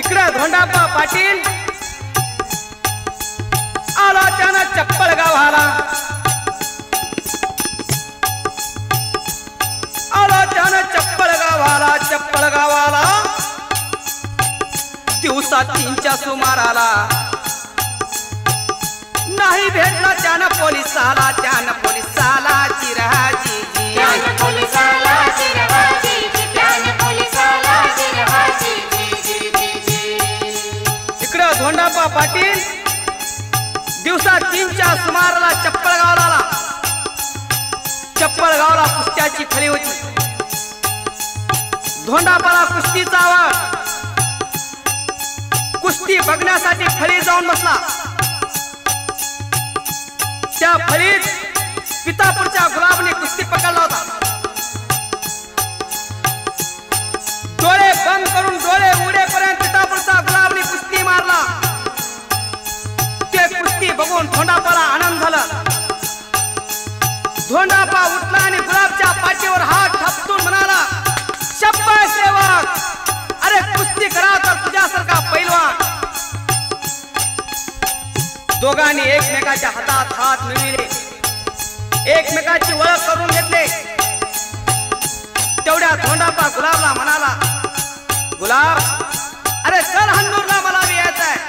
इकडे धोंडाप्पा पाटील आला त्यानं चप्पल गावाला, आला त्यानं चप्पल गावाला दिवसा 3च्या सुमाराला नाही भेटला त्यानं पोलिसाला चिरहाजी इकडे धोंडाप्पा पाटील दिवसा 3च्या सुमाराला चप्पल गावला कुस्त्याची फळी होती. धोंडाप्पाला कुस्तीचा आवड, कुस्ती बघण्यासाठी फळी जाऊन बसला. त्या फळीत पितापूरच्या गुलाबने कुस्ती पकडला होता. डोळे बंद करून डोळे उडेपर्यंत पितापूरचा गुलाबने कुस्ती मारला. ते कुस्ती बघून धोंडाप्पाला आनंद झाला. धोंडाप्पा उठला आणि गुलाबच्या पाठीवर हात थापटून म्हणाला, शाबास सेवक, अरे कुस्ती करा तर तुझ्यासारखा पैलवान. दोघांनी एकमेकाच्या हातात हात मिळविले, एकमेकाची ओळख करून घेतले. तेवढ्या धोंडाप्पा गुलाबला म्हणाला, गुलाब, अरे चल हन्नूरला, मला बी यायचं आहे.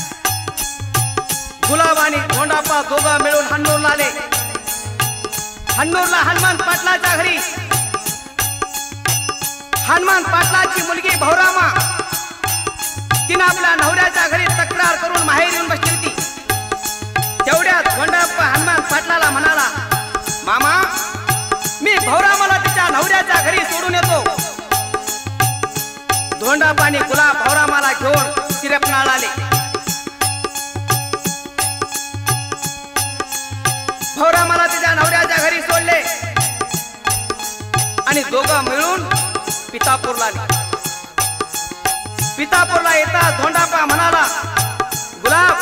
गुलाब आणि धोंडाप्पा दोघं मिळून हन्नूरला आले. हन्नूरला हनुमान पाटलाच्या घरी हनुमान पाटलाची मुलगी भौरामा तिने आपल्या नवऱ्याच्या घरी तक्रार करून माहेर येऊन बसली होती. तेवढ्यात धोंडाप्पा हनुमान पाटलाला म्हणाला, मामा, मी भौरामाला तिच्या नवऱ्याच्या घरी सोडून येतो. धोंडाप्पा आणि गुलाब भौरामाला घेऊन सिरपनाळ आले. भौरामाला तिच्या नवऱ्याच्या घरी सोडले आणि दोघं मिळून पितापूरला आले. पितापूरला येता धोंडाप्पा म्हणाला, गुलाब,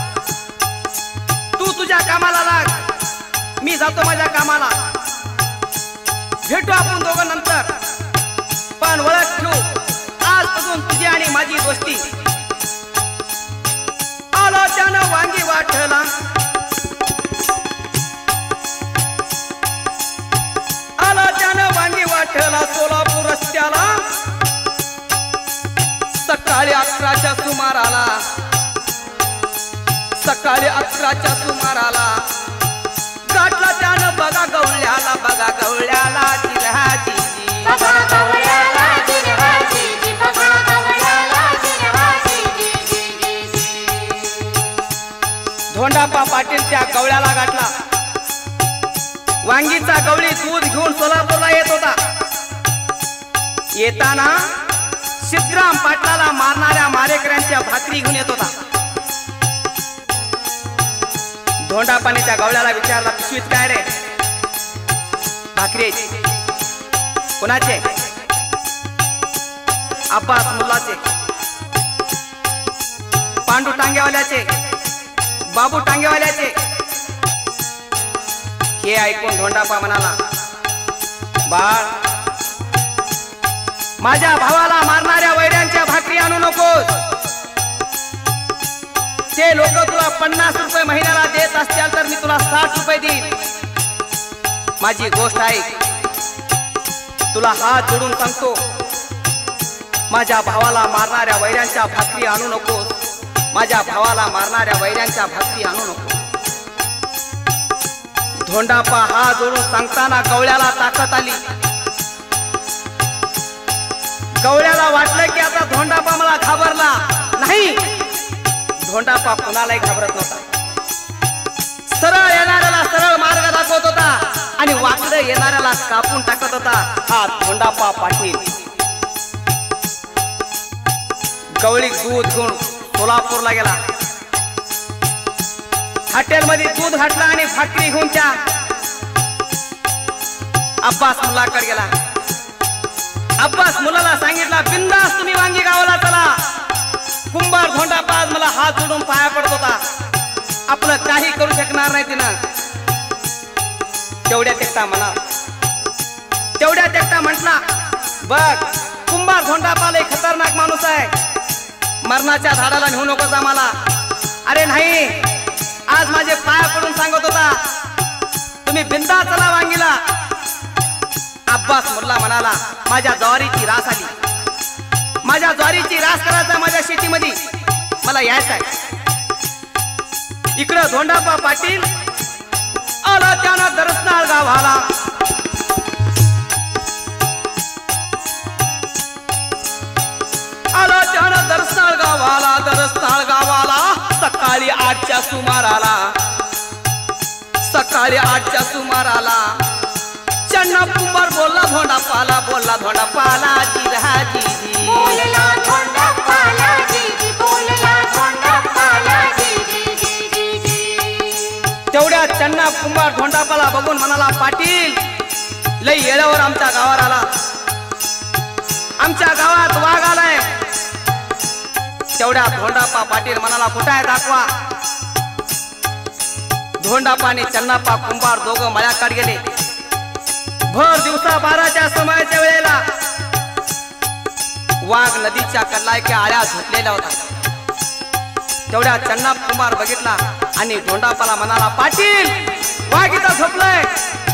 तू तुझ्या कामाला लाग, मी जातो माझ्या कामाला. भेटू आपण दोघं नंतर, पण ओळख ठेवू, आजपासून तुझी आणि माझी दोस्ती. आला त्यानं वांगी वाटला, आला त्यानं वांगी वाटला सोलापूर रस्त्याला. सकाळी 11च्या सुमाराला, सकाळी 11च्या सुमाराला गाठला त्यानं बघा गवळ्याला चिरहाजी. धोंडाप्पा पाटील त्या गवळ्याला गाठला. वांगीचा गवळी दूध घेऊन सोलापूरला येत होता. येताना सिद्धराम पाटलाला मारणाऱ्या मारेकऱ्यांच्या भाकरी घेऊन येत होता. धोंडाप्पाने त्या गवळ्याला विचारला, पिशवीत काय रे? भाकरी कोणाचे? अब्बास मुल्लाचे, पांडू टांगेवाल्याचे, बाबू टांगेवाल्याचे. हे ऐकून धोंडाप्पा म्हणाला, बाळ, माझ्या भावाला मारणाऱ्या वैऱ्यांच्या भाकरी आणू नकोस. ते लोक तुला 50 रुपये महिन्याला देत असतील तर मी तुला 60 रुपये देईन. माझी गोष्ट ऐक, तुला हात जोडून सांगतो, माझ्या भावाला मारणाऱ्या वैऱ्यांच्या भाकरी आणू नकोस. माझ्या भावाला मारणाऱ्या वैऱ्यांच्या भाकरी आणू नकोस. धोंडाप्पा हात जोडून सांगताना गवळ्याला ताकद आली. गवळ्याला वाटलं की आता धोंडाप्पा मला घाबरला नाही. धोंडाप्पा कुणालाही घाबरत नव्हता. सरळ येणाऱ्याला सरळ मार्ग दाखवत होता आणि वाकडे येणाऱ्याला कापून टाकत होता. हा धोंडाप्पा पाटील. गवळी दूध घेऊन सोलापूरला गेला. हॉटेलमध्ये दूध घातला आणि भाकरी घेऊन त्या अब्बास मुलाकडे गेला. अब्बास मुलाला सांगितला, बिंदास तुम्ही वांगी गावाला चला. कुंभार धोंडाप्पा आज मला हात जोडून पाया पडत होता. आपलं काही करू शकणार नाही तिनं. तेवढ्यात एकटा म्हटला, बघ, कुंभार धोंडाप्पा लय खतरनाक माणूस आहे. मरणाच्या झाडाला नेऊ नकोस आम्हाला. अरे नाही, आज माझे पाय पडून सांगत होता तुम्ही बिंदा चला वांगीला. अब्बास मुल्ला म्हणाला माझ्या ज्वारीची रास आली, माझ्या ज्वारीची रास करायचा माझ्या शेतीमध्ये, मला यायचं आहे. इकडं धोंडाप्पा पाटील आला त्यानं दरसनाळ गावाला. आला त्यानं दरसनाळ गावाला, दरसनाळ गावाला सकाळी 8च्या सुमाराला, सकाळी 8च्या सुमाराला चन्ना कुंभार बोलला धोंडाप्पाला, बोलला धोंडाप्पाला जिराजी जी, बोलला धोंडाप्पाला जी, बोलला धोंडाप्पाला जी. तेवढ्या चन्ना कुंभार धोंडाप्पाला बघून म्हणाला पाटील लई येळावर आमच्या गावावर आला, आमच्या गावात वाघ आलाय. तेवढ्या धोंडाप्पा पाटील म्हणाला कुठं आहे दाखवा. धोंडाप्पाने चन्नाप्पा कुंभार दोघं मळ्याकडे गेले. भर दिवसा 12च्या समयाच्या वेळेला वाघ नदीच्या कल्लायच्या आळ्या झोपलेला होता. तेवढ्या चन्ना कुंभार बघितला आणि धोंडाप्पाला म्हणाला पाटील वाघ इथं झोपलाय.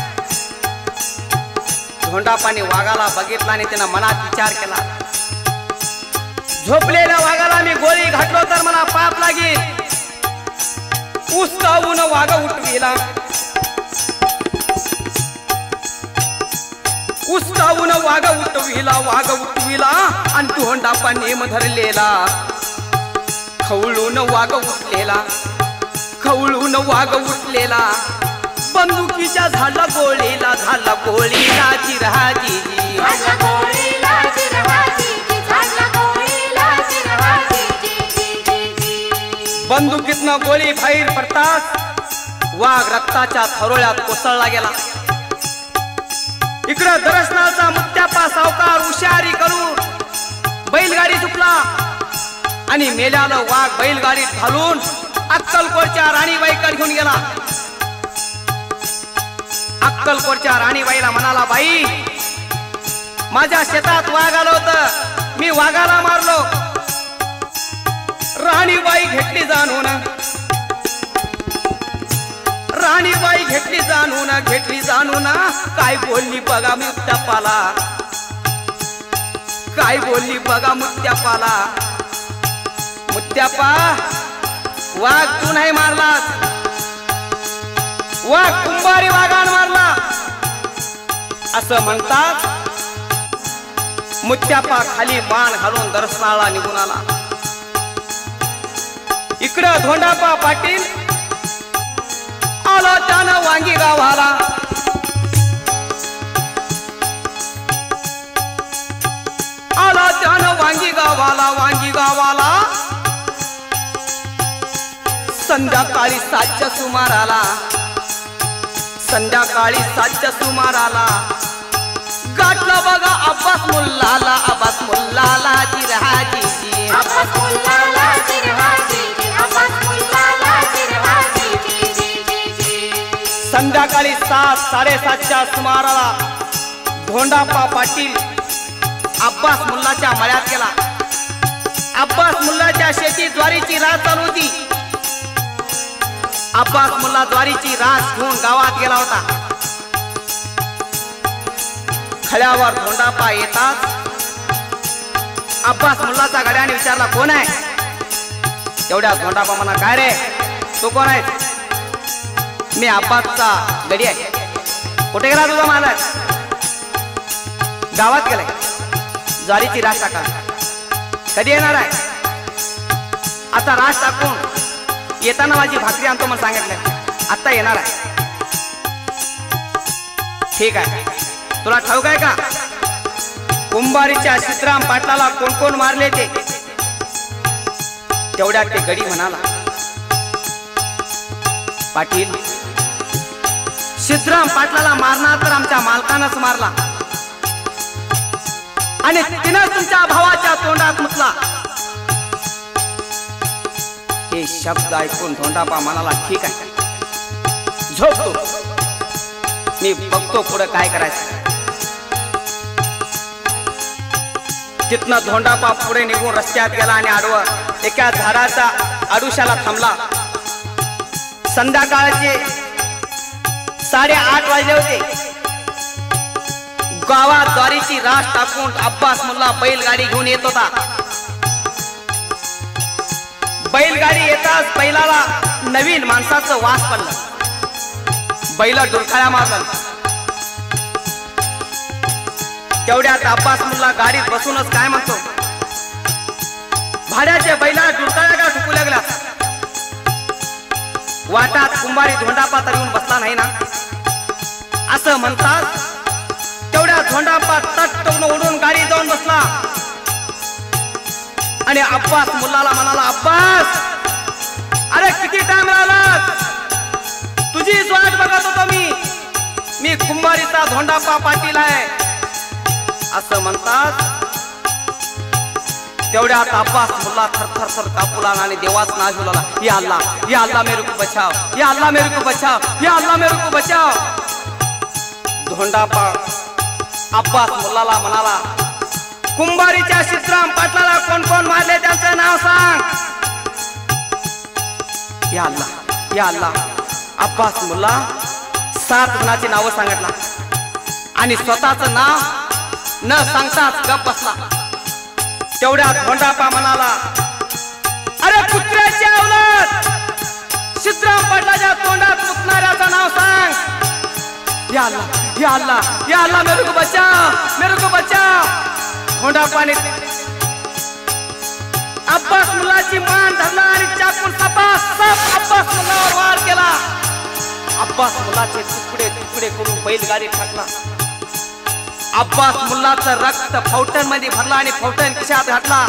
धोंडाप्पाने वाघाला बघितला आणि त्यानं मनात विचार केला, झोपलेल्या वाघाला मी गोळी घातलो तर मला पाप लागेल. उसकावून वाघ उठविला, उसकावून वाघ उठविला, वाघ उठविला आणि धोंडाप्पा नेम धरलेला. खवळून वाघ उठलेला, खवळून वाघ उठलेला, बंदुकीच्या झाला गोळीला, झाला गोळीला जिराजी जी, झाला गोळीला जिराजी जी, झाला गोळीला जिराजी जी. बंदुकीतनं गोळी बाहेर पडताच वाघ रक्ताच्या थरोळ्यात कोसळला गेला. इकडं दरसनाळचा मुत्याप्पा सावकार हुशारी करून बैलगाडी सुटला आणि मेल्याला वाघ बैलगाडीत घालून अक्कलकोटच्या राणीबाईकडे घेऊन गेला. अक्कलकोटच्या राणीबाईला म्हणाला बाई माझ्या शेतात वाघ आलं होतं, मी वाघाला मारलो. राणीबाई घेतली जाणून, राणीबाई घेतली जाणून, घेतली जाणून काय बोलली बघा मुत्याप्पाला, काय बोलली बघा मुत्याप्पाला. मुत्याप्पा वाघ तू नाही मारलास, वाघ कुंभारी वाघान मारला असं म्हणतात. मुत्याप्पा खाली मान घालून दर्शनाला निघून आला. इकडं धोंडाप्पा पाटील आला त्यानं वांगी गावाला. आला त्यानं वांगी गावाला, वांगी गावाला संध्याकाळी 7च्या सुमाराला, संध्याकाळी 7च्या सुमाराला गाठला बघा अब्बास मुल्लाला, अब्बास मुल्लाला जिराजी जी, अब्बास मुल्लाला जिराजी जी, अब्बास मुल्लाला जिराजी जी. संध्याकाळी 7-7:30च्या सुमाराला धोंडाप्पा पाटील अब्बास मुल्लाच्या मळ्यात गेला. अब्बास मुल्लाच्या शेती ज्वारीची रास चालू होती. अब्बास मुल्ला ज्वारीची रास घेऊन गावात गेला होता. खड्यावर धोंडाप्पा येताच अब्बास मुल्लाचा गड्याने विचारला कोण आहे. तेवढ्या धोंडाप्पा म्हणा काय रे तू कोण आहे. मी अब्बासचा गडी आहे. कुठे गेला तुझा मालक. गावात गेलाय ज्वारीची रास टाका. कधी येणार आहे. आता रास टाकून येताना माझी भाकरी आणतो मला सांगितलं. आता येणार आहे. ठीक आहे. तुला ठाऊक आहे का कुंभारीच्या सिद्धराम पाटलाला कोण कोण मारले ते. तेवढ्यात ते गडी म्हणाला पाटील सिद्धराम पाटलाला मारणार तर आमच्या मालकानंच मारला आणि तिनं तुमच्या भावाच्या तोंडात मुतला. हे शब्द ऐकून धोंडाप्पा म्हणाला ठीक आहे झोपतो मी बघतो पुढे काय करायचं. तिथनं धोंडापा पुढे निघून रस्त्यात गेला आणि आडवं एका झाडाच्या आडुशाला थांबला. संध्याकाळचे 8:30 वाजले होते. गावात ज्वारीची रास टाकून अब्बास मुल्ला बैलगाडी घेऊन येत होता. बैलगाडी येताच बैलाला नवीन माणसाचं वास पडलं. बैल डुरकाळ्या मारलं. तेवढ्यात अब्बास मुल्ला गाडीत बसूनच काय म्हणतो, भाड्याचे बैला डुरकाळ्या का ठुकू लागला. वाटात कुंभारी धोंडापा तर येऊन बसला नाही ना असं म्हणतात. तेवढ्या धोंडापा तट उडून गाडी जाऊन बसला आणि अब्बास मुल्लाला म्हणाला, अब्बास अरे किती टाइम लागला, तुझीच वाट बघत होतो मी कुंभारीचा धोंडापा पाटील आहे असं म्हणतात. तेवढ्यात अब्बास मुल्ला थरथर कापू लागला आणि देवाच नाव घेऊ लागला, या अल्लाह मेरे को बचाव, या अल्लाह मेरे को बचाव, या अल्लाह मेरे को बचाव. धोंडापा अब्बास मुल्लाला म्हणाला, कुंभारीच्या शित्राम पाटलाला कोण कोण मारले त्यांचं नाव सांग. या अल्लाह. अब्बास मुल्ला 7 जणांची नावं सांगितला आणि स्वतःचं नाव न सांगताच गप बसला. तेवढ्यात धोंडापा म्हणाला, अरे कुत्र्याची अवलाद, शित्राम पाटलाच्या तोंडात मुतणाऱ्याचं नाव सांग. या अल्लाह मेरे को बचाव. धोंडापाने अब्बास मुल्लाची मान धरला आणि चाकून सपासप अब्बास मुल्लावर वार केला. अब्बास मुल्लाचे तुकडे करून बैलगाडी टाकला. अब्बास मुल्लाचं रक्त फौटन मध्ये भरला आणि फौटन खिशात घातला.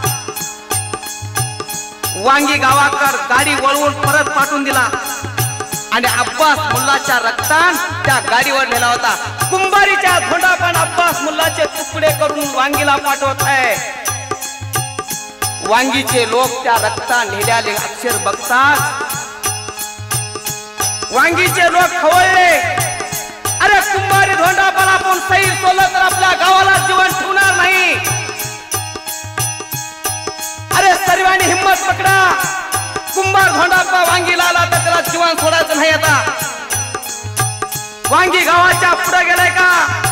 वांगी गावाकर गाडी वळवून परत पाठवून दिला आणि अब्बास मुल्लाच्या रक्तान त्या गाडीवर नेला होता. कुंभारीच्या धोंडापान अब्बास मुल्लाचे तुकडे करून वांगीला पाठवत आहे. वांगीचे लोक त्या रक्ता नेल्याले अक्षर बघतात. वांगीचे लोक खवळले, अरे कुंभारी धोंडापाला आपण सैर सोलं तर आपल्या गावाला जीवन ठेवणार नाही. अरे सर्वांनी हिम्मत पकडा, कुंभार धोंडापा वांगीला आला तर त्याला जीवन सोडायचं नाही. आता वांगी गावाच्या पुढे गेलाय का,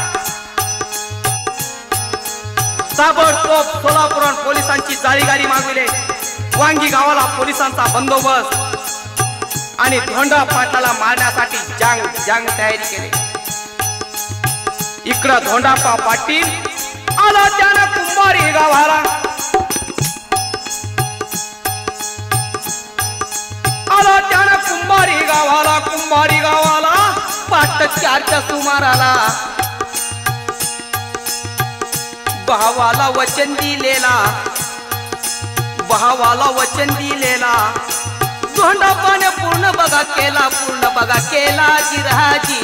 ताबडतोब सोलापूर पोलिसांची जाळी गाडी मागविले. वांगी गावाला पोलिसांचा बंदोबस्त आणि धोंडा पाटलाला मारण्यासाठी जांग तयारी केली. इकडं धोंडापा पाटील आला त्यानं कुंभारी गावाला. कुंभारी गावाला 5:04च्या सुमाराला भावाला वचन दिलेला धोंडापाने पूर्ण बघा केला जिरहाजी.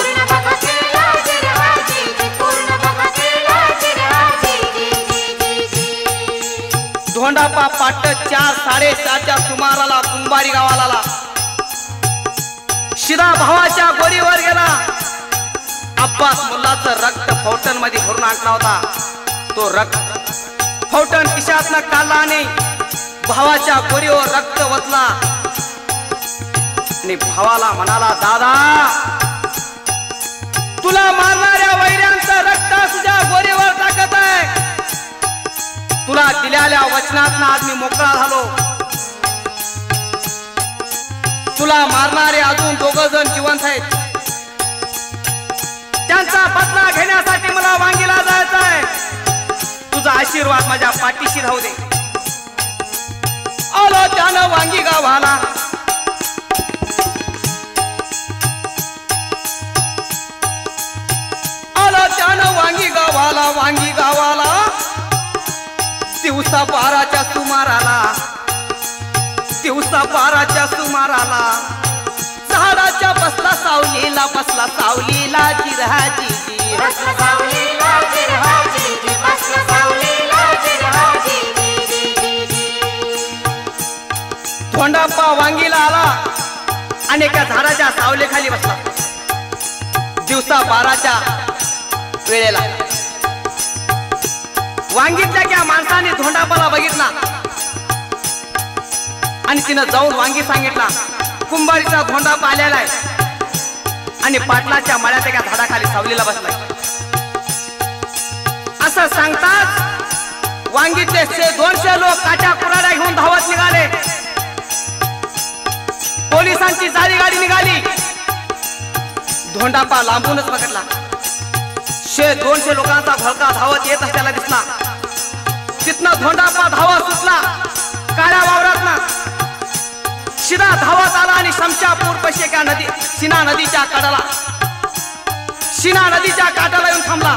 धोंडापा 4:30च्या सुमाराला कुंभारी गावाला शिरा भावाच्या गोरीवर गेला. अब्बास मुल्लाचं रक्त फौटन मध्ये भरून आणला होता. तो रक्त फौटन खिशातनं काढला आणि भावाच्या गोरीवर रक्त वतला आणि भावाला म्हणाला, दादा तुला मारणाऱ्या वैऱ्यांचं रक्त तुझ्या गोरीवर टाकत आहे. तुला दिलेल्या वचनातनं आज मी मोकळा झालो. तुला मारणारे अजून 2 जण जिवंत आहेत. त्यांचा बदला घेण्यासाठी मला वांगीला जायचं आहे. तुझा आशीर्वाद माझ्या पाठीशी राहू दे. आलो त्यानं वांगी गावाला. वांगी गावाला दिवसा 12च्या सुमाराला झाडाच्या बसला सावलीला जिरहाजी. धोंडापा वांगीला आला आणि एका झाडाच्या सावलीखाली बसला. दिवसा 12च्या वेळेला वांगीतल्या त्या माणसाने धोंडापाला बघितला आणि तिनं जाऊन वांगी सांगितला कुंभारीचा धोंडापा आलेला आहे आणि पाटलाच्या मळ्यात एका झाडाखाली सावलीला बसलाय असं सांगताच वांगीतले 200 लोक काट्या कुऱ्हाड्या घेऊन धावत निघाले. पोलिसांची जाळी गाडी निघाली. धोंडापा लांबूनच बघितला. 100-200 लोकांचा घोळका धावत येत असल्याला दिसला. तिथनं धोंडापा धावत सुटला काळ्या वावरातना. शिरा धावत आला आणि शमशापूर पैसे त्या नदी शिना नदीच्या काठाला येऊन थांबला.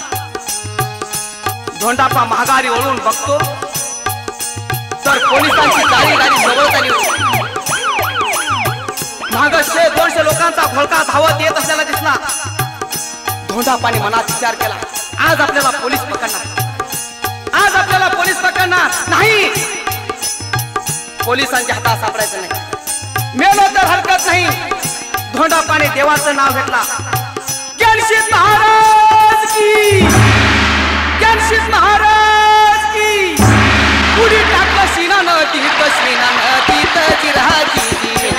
धोंडापा महागारी ओळून बघतो तर पोलिसांची गाडी जवळ आली. माग 100-200 लोकांचा घोळका धावत येत असल्याला दिसला. धोंडापाने मनात विचार केला आज आपल्याला पोलीस पकडणार नाही. पोलिसांच्या हातात सापडायचं नाही. मेलो तर हरकत नाही. धोंडापाने देवाचं नाव घेतला. ज्ञानशीत महाराज की पुढे टाकलं शिना नदीत चिरहाची.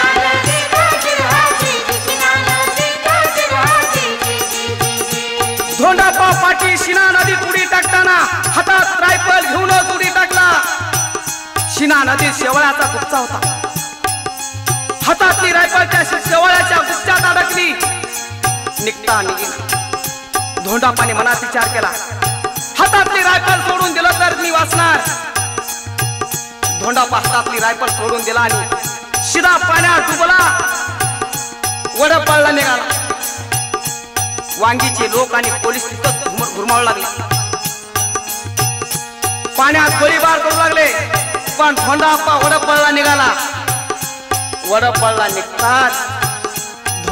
धोंडापा पाटील शिना नदीत उडी टाकताना हातात रायफल घेऊनच उडी टाकला. शिना नदीत शेवळाचा गुप्ता होता. हातातली रायफल त्या शेवळाच्या गुप्त्यात अडकली. निघता निघेना. धोंडापाने मनात विचार केला हातातली रायफल सोडून दिलं तर मी वाचणार. धोंडापा हातातली रायफल सोडून दिला आणि शिरा पाण्यात डुबला. वडपळला निघाला. वांगीचे लोक आणि पोलीस तिथं घुरमावू लागले. पाण्यात गोळीबार करू लागले. पण धोंडापा वडपळला निघाला. वडपळला निघताच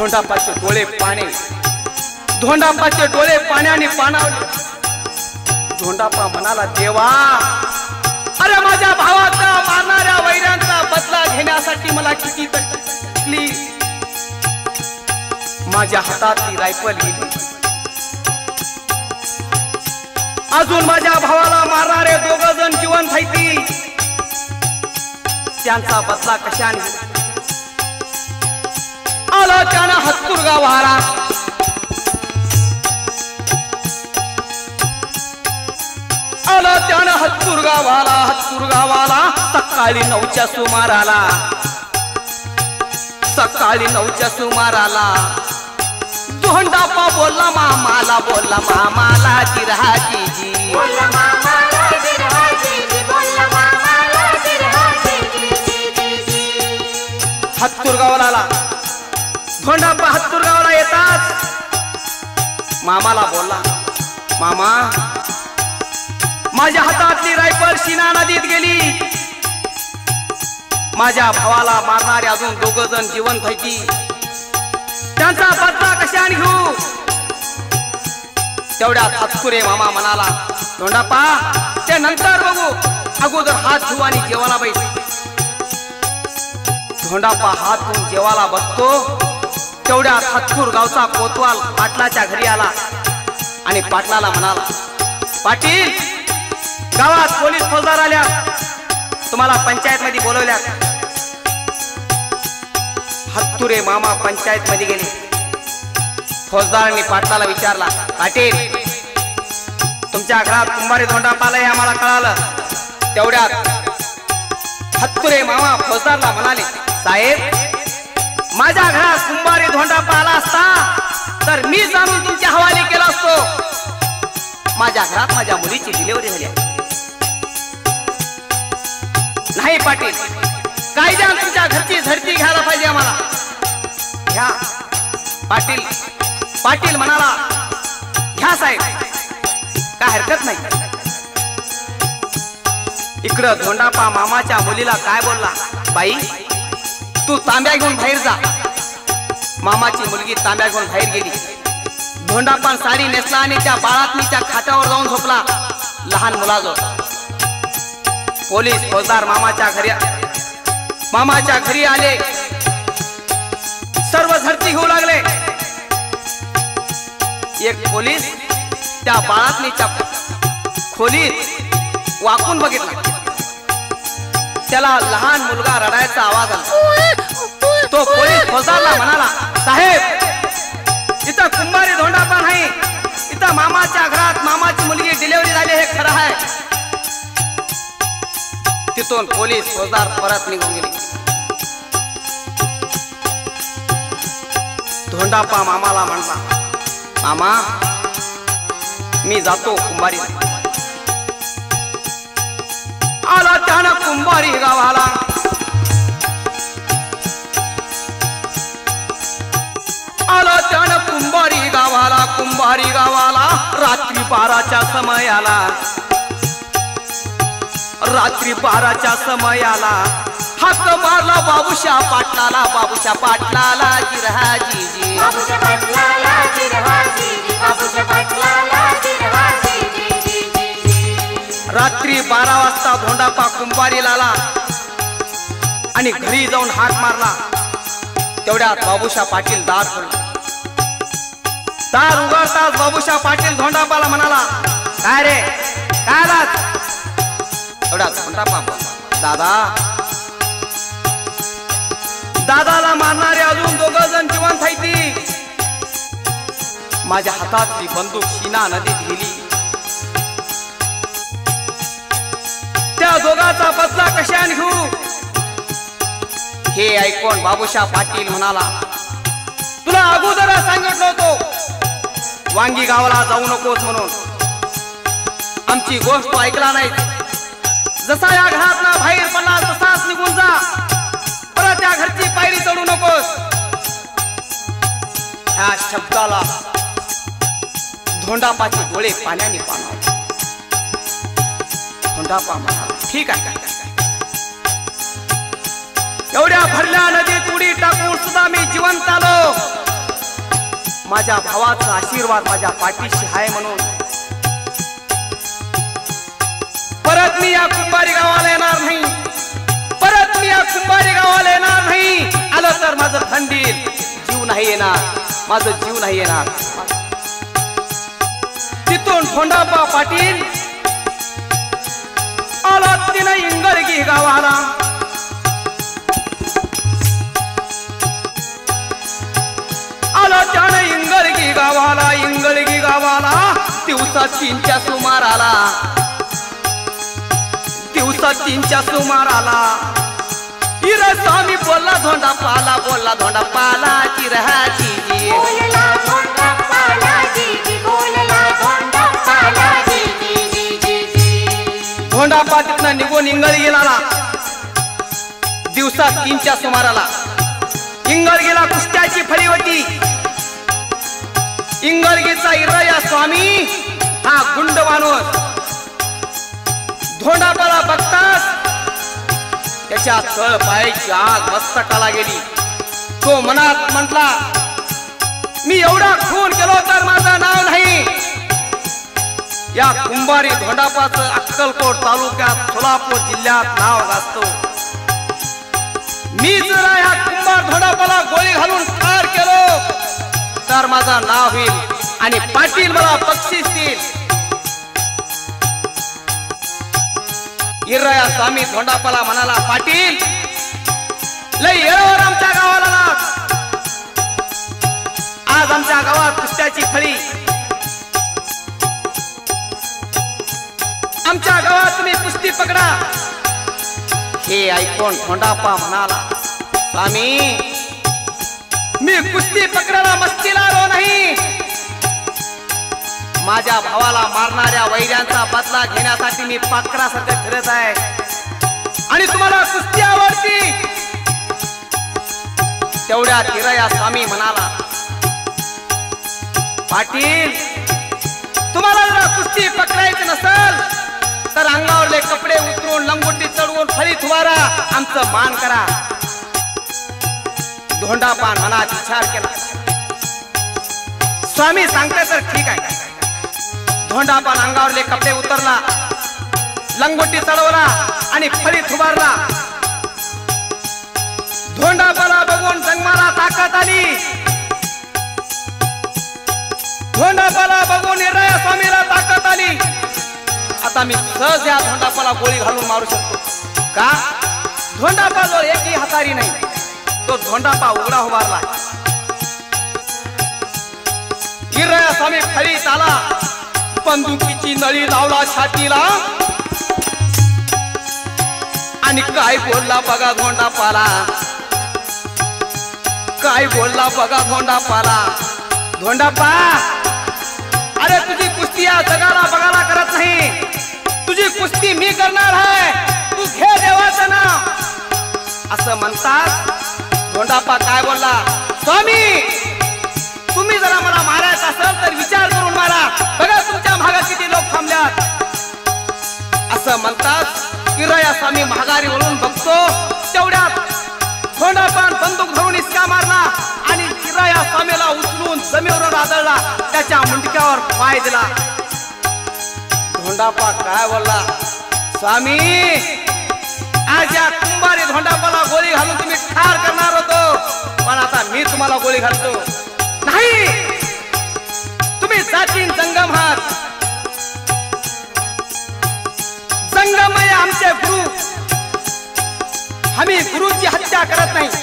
धोंडापाचे डोळे पाण्याने पाणावले. धोंडापा म्हणाला देवा अरे माझ्या भावाचा मारणाऱ्या वैऱ्यांचा बदला घेण्यासाठी मला किती तकलीफ. माझ्या हातातली रायफल गेली. अजून माझ्या भावाला मारणारे 2 जण जिवंत आहेत. त्यांचा बदला कशाने आला. त्यानं हत्तुरगा वारा. त्यानं हत्तुरगा वाला. सकाळी 9च्या सुमाराला धोंडापा बोलला मामाला चिरहाजी. हत्तुरगावला आला. धोंडापा हत्तुरगावला येताच मामाला बोलला मामा माझ्या हातातली रायफल शिना नदीत गेली. माझ्या भावाला मारणारे अजून 2 जण जिवंत आहेत. त्यांचा बदला कशाने घेऊ. तेवढ्यात हत्तुरे मामा म्हणाला धोंडापा ते नंतर बघू. अगोदर हात धुवा आणि जेवायला बैस. धोंडापा हात धुवून जेवायला बसतो. तेवढ्यात हत्तूर गावचा कोतवाल पाटलाच्या घरी आला आणि पाटलाला म्हणाला पाटील गावात पोलीस फौजदार आल्या. तुम्हाला पंचायत मध्ये बोलवल्या. हत्तुरे मामा पंचायत मध्ये गेले. फौजदारांनी पाटलाला विचारला पाटील तुमच्या घरात कुंभारी धोंडापा आलाय आम्हाला कळालं. तेवढ्यात हत्तुरे मामा फौजदारला म्हणाले साहेब माझ्या घरात कुंभारी धोंडापा आला असता तर मी जाणून तुमच्या हवाले केला असतो. माझ्या घरात माझ्या मुलीची डिलिव्हरी झाली आहे. नाही पाटील कायद्याने तुमच्या घरची झडती घ्यायला पाहिजे आम्हाला. घ्या. पाटील म्हणाला घ्या साहेब काय हरकत नाही. इकडं धोंडापा मामाच्या मुलीला काय बोलला बाई तू तांब्या घेऊन बाहेर जा. मामाची मुलगी तांब्या घेऊन बाहेर गेली. धोंडापा साडी नेसला आणि त्या बाळातनीच्या खाट्यावर जाऊन झोपला. लहान मुलाजवळ. पोलीस फौजदार मामाच्या घरी आले. सर्व झडती घेऊ लागले. एक पोलीस त्या बाळातनीच्या खोलीत वाकून बघितला. त्याला लहान मुलगा रडायचा आवाज आला. तो पोलीस फौजदारला म्हणाला, साहेब इथं कुंभारी धोंडापा नाही, इथं मामाच्या घरात मामाची मुलगी डिलिव्हरी झाली हे खरं आहे. तिथून पोलीस फौजदार परत निघून गेले. धोंडापा मामाला म्हणला, मामा मी जातो कुंभारी. आला त्यानं कुंभारी गावाला. आला त्यानं कुंभारी गावाला. कुंभारी गावाला रात्री 12च्या समयाला. रात्री 12च्या समयाला हाक मारला बाबूशा पाटलाला. बाबूशा पाटलाला जिरहा जीजी. बाबूशा पाटलाला जिरहा जीजी. बाबूशा पाटलाला जिरहा जीजी. रात्री 12 वाजता धोंडापा कुंभारीला आला आणि घरी जाऊन हाक मारला. तेवढ्यात बाबूशा पाटील दार खोलला. दार उघडताच बाबूशा पाटील धोंडापाला म्हणाला, काय रे काय आलात? तेवढ्यात धोंडापा बोलला, दादा दादाला मारणारे अजून 2 जण जिवंत आहेत. माझ्या हातातली बंदूक शीना नदीत गेली. त्या दोघाचा बदला कशाने घेऊ? हे ऐकून बाबूशा पाटील म्हणाला, तुला अगोदर सांगितलं होतो वांगी गावाला जाऊ नकोस म्हणून. आमची गोष्ट ऐकला नाही. जसा या घरातला बाहेर पडला तसाच निघून जा. परत त्या घरची पायरी चढू नकोस. ह्या शब्दाला धोंडापाचे डोळे पाण्याने पाणावले. धोंडापा म्हणाला, ठीक आहे. एवढ्या भरल्या नदीत उडी टाकून सुद्धा मी जिवंत आलो. माझ्या भावाचा आशीर्वाद माझ्या पाठीशी आहे म्हणून परत मी या कुंभारी गावाला येणार नाही. परत मी या कुंभारी गावाला येणार नाही. आलं तर माझं थंडीत जीव नाही येणार. माझं जीव नाही येणार. तिथून धोंडापा पाटील आला तिनं इंगळगी गावाला. आला त्यानं इंगळगी गावाला. इंगळगी गावाला दिवसा 3च्या सुमाराला. दिवसा 3च्या सुमाराला स्वामी बोलला धोंडापाला. बोलला धोंडापाला जिरहा जीजी. बोलला धोंडापाला जीजी. बोलला धोंडापाला जीजी. धोंडापा तिथनं निघून इंगळगीला. दिवसा 3च्या सुमाराला इंगळगीला कुस्त्याची फळी होती. इंगळगीचा इरया स्वामी हा गुंड माणूस धोंडापाला बघताच त्याच्या तळ पायाची आग मस्तकाला गेली. तो मनात म्हटला, मी एवढा खून केलो तर माझं नाव नाही. या कुंभारी धोंडापाचं अक्कलकोट तालुक्यात सोलापूर जिल्ह्यात नाव गाजतो. मी जर या कुंभार धोंडापाला गोळी घालून ठार केलो तर माझं नाव होईल आणि पाटील मला बक्षीस देईल. इरया स्वामी धोंडापाला म्हणाला, पाटील लय येळवर आमच्या गावाला आलात. आज आमच्या गावात कुस्त्याची फळी. आमच्या गावात तुम्ही कुस्ती पकडा. हे ऐकून धोंडापा म्हणाला, स्वामी मी कुस्ती पकडायला मस्तीला आलो नाही. माझ्या भावाला मारणाऱ्या वैऱ्यांचा बदला घेण्यासाठी मी पाखरासारखं फिरत आहे. आणि तुम्हाला कुस्ती आवडती. तेवढ्यात इरया स्वामी म्हणाला, पाटील तुम्हाला जर कुस्ती पकडायची नसेल तर अंगावरले कपडे उतरून लंगोटी चढवून फळीत उभारा. आमचं मान करा. धोंडापा मनात विचार केला. स्वामी सांगते तर ठीक आहे. धोंडापा अंगावरले कपडे उतरला, लंगोटी चढवला आणि फळीत उभारला. धोंडापाला बघून जन्माला ताकद आली. धोंडापाला बघून इरया स्वामीला ताकद आली. आता मी सहज या धोंडापाला गोळी घालून मारू शकतो का? धोंडापाजवळ एकही हतारी नाही. तो धोंडापा उघडा उभारला. हिरया स्वामी फळीत आला. बंदुकीची नळी लावला छातीला आणि काय बोलला बघा धोंडापाला. काय बोलला बघा धोंडापाला. धोंडापा, अरे तुझी कुस्ती या जगाला बघायला करत नाही. तुझी कुस्ती मी करणार आहे. तू घे देवाचं नाव असं म्हणतात. धोंडापा काय बोलला? स्वामी, तुम्ही जरा मला मारायचं असेल तर विचार करून मारा. बघा तुमच्या भागात किती लोक थांबल्यात असं म्हणतात. हिरया स्वामी महागारी वळून बघतो. तेवढ्यात धोंडापान बंदूक धरून इसका मारला आणि हिरया स्वामीला उचलून जमिनीवर आदळला. त्याच्या मुंडक्यावर पाय दिला. धोंडापा काय बोलला? स्वामी, आज या कुंभारी धोंडापाला गोळी घालून तुम्ही ठार करणार होतो, पण आता मी तुम्हाला गोळी घालतो. नाही, तुम्ही जातीन जंगम आहात. जंगम आहे आमचे गुरु. आम्ही गुरुची हत्या करत नाही.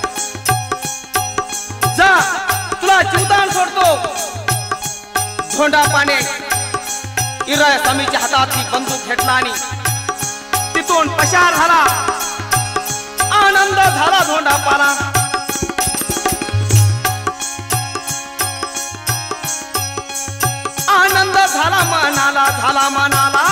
जा, तुला जीवदान सोडतो. धोंडापाने हिरया स्वामीच्या हातातली बंदूक घेतला आणि तिथून पसार झाला. आनंद झाला धोंडापाला. आनंद झाला मनाला, झाला मनाला.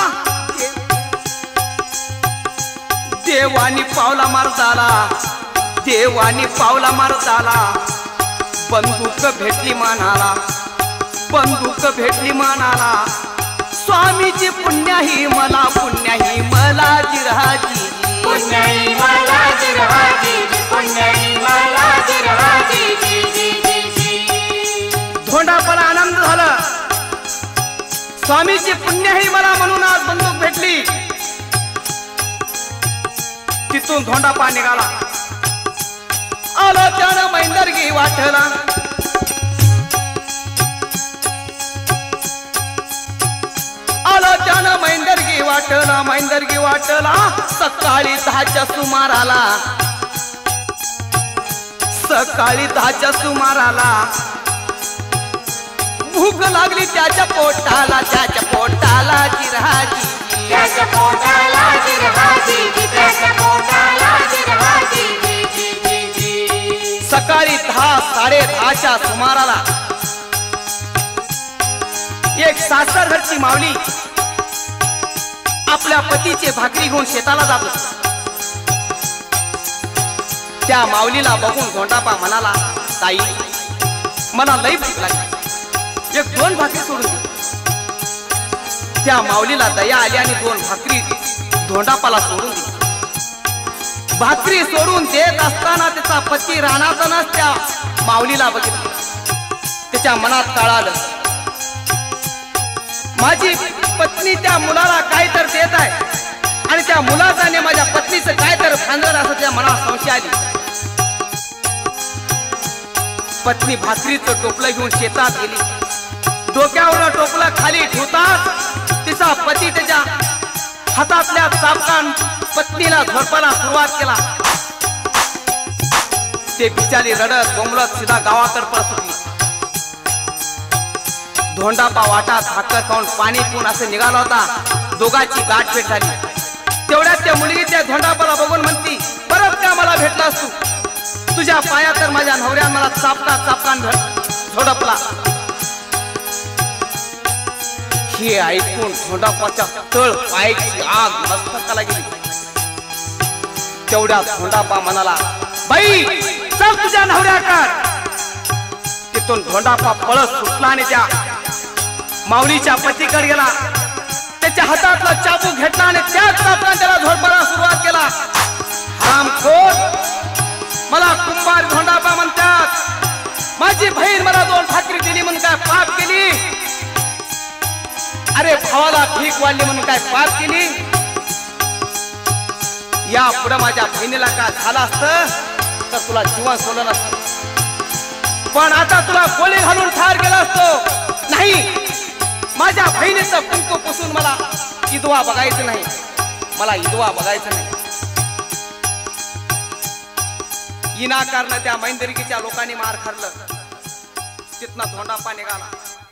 देवानी पावला मारताला, देवानी पावला मारताला. बंदूक भेटली मनाला, बंदूक भेटली मनाला. स्वामीची पुण्याही मला, पुण्याही मला जिरहाजी. पुण्याही मला जिरहाजी, पुण्याही मला जिरहाजी. धोंडापाला आनंद झाला. स्वामीची पुण्याही मला म्हणून आज बंदूक भेटली. तिथून धोंडापा निघाला. आला त्यानं मैंदरगी वाटला. आला त्यानं मैंदरगी वाटला, मैंदरगी वाटला. सकाळी 10च्या सुमाराला, सकाळी 10च्या सुमाराला. भूक लागली त्याच्या पोटाला, त्याच्या पोटाला जिरहाजी. त्याच्या पोटाला जिरहाजी, त्याच्या पोटाला जिरहाजी. सकाळी 10, 10:30च्या सुमाराला एक सासर घरची माऊली आपल्या पतीचे भाकरी घेऊन शेताला जात होती. त्या माऊलीला बघून धोंडापा म्हणाला, ताई, मला लई भूक लागली, 1-2 भाकरी सोडून दे. त्या माऊलीला दया आली आणि 2 भाकरी धोंडापाला सोडून दिली. भाकरी सोडून देत असताना त्याचा पती रानातच त्या माऊलीला बघितलं. त्याच्या मनात कळालं, माझी पत्नी त्या मुलाला काय तर देत आहे आणि त्या मुलाचा आणि माझ्या पत्नीचं काय तर भांडण असं त्या मनात संशय आली. पत्नी भाकरीचं टोपलं घेऊन शेतात गेली. डोक्यावर टोपलं खाली ठेवतात तिचा पती त्याच्या हातातल्या चापकान पत्नीला झोडपायला सुरुवात केला. ते बिचारी रडत बोंबलत सीधा गावाकडे परत होती. धोंडापा वाटात भाकर खाऊन पाणी पिऊन असं निघाला होता. दोघांची गाठभेट झाली. तेवढ्यात त्या मुलगी त्या धोंडापाला बघून म्हणती, परत का मला भेटलास तू? तुझ्या पाया तर माझ्या नवऱ्यान मला चापकान झोडपला. हे ऐकून धोंडापाच्या तळ पायाची आग मस्तकाला गेली. तेवढ्या धोंडापा म्हणाला, बाई चल तुझ्या नवऱ्याकडे. तिथून धोंडापा पळत सुटला आणि त्या माऊलीच्या पतीकडे गेला. त्याच्या हातातला चाबूक घेतला आणि त्याच चापकान त्याला झोडपायला सुरुवात केला. हरामखोर, मला कुंभार धोंडापा म्हणतात. माझी बहीण मला 2 भाकरी दिली म्हणून काय पाप केली? अरे भावाला भीक वाढली म्हणून काय पाप केली? या पुढे माझ्या बहिणीला काय झालं असतं तर तुला जीवन सोडलं नसतं, पण आता तुला गोळी घालून ठार केला असतो. नाही, माझ्या बहिणीचं कुंकू पुसून मला इदवा बघायचं नाही, मला इदवा बघायचं नाही. विनाकारण त्या मैंदर्गीच्या लोकांनी मार खाल्लं. तिथनं धोंडाप्पा निघाला.